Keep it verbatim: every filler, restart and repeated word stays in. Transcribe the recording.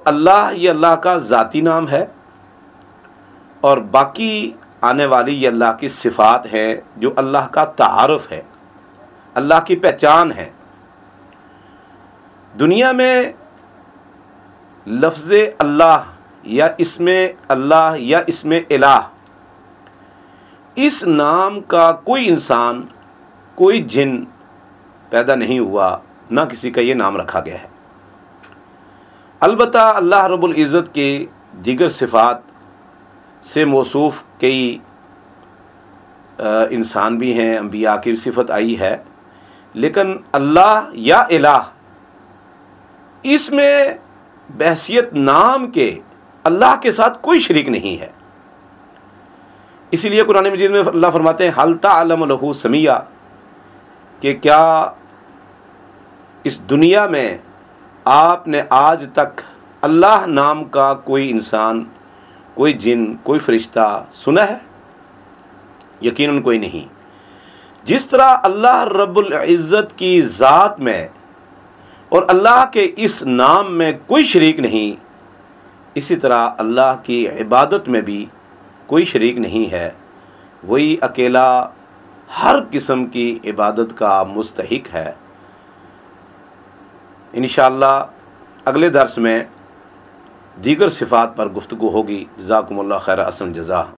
अल्लाह ये अल्लाह का ज़ाती नाम है और बाकी आने वाली ये अल्लाह की सिफ़ात है जो अल्लाह का तारुफ है, अल्लाह की पहचान है। दुनिया में लफ्ज़ अल्लाह या इसमें अल्लाह या इसमें इलाह, इस नाम का कोई इंसान, कोई जिन पैदा नहीं हुआ, ना किसी का ये नाम रखा गया है। अलबत्ता अल्लाह रब्बुल इज़्ज़त के दीगर सिफ़ात से मौसूफ़ कई इंसान भी हैं, अंबिया की सिफ़त आई है, लेकिन अल्लाह या इलाह इसमें बहसियत नाम के अल्लाह के साथ कोई शरीक नहीं है। इसीलिए कुरान मजीद में अल्लाह फरमाते हैं हल तअलम लहू समिया, कि क्या इस दुनिया में आपने आज तक अल्लाह नाम का कोई इंसान, कोई जिन, कोई फरिश्ता सुना है? यकीनन कोई नहीं। जिस तरह अल्लाह रब्बुल इज़्ज़त की ज़ात में और अल्लाह के इस नाम में कोई शरीक नहीं, इसी तरह अल्लाह की इबादत में भी कोई शरीक नहीं है। वही अकेला हर किस्म की इबादत का मुस्तहिक है। इंशाअल्लाह अगले दर्स में दीगर सिफ़ात पर गुफ्तगू होगी। जज़ाकुमुल्लाह खैर अहसन जज़ा।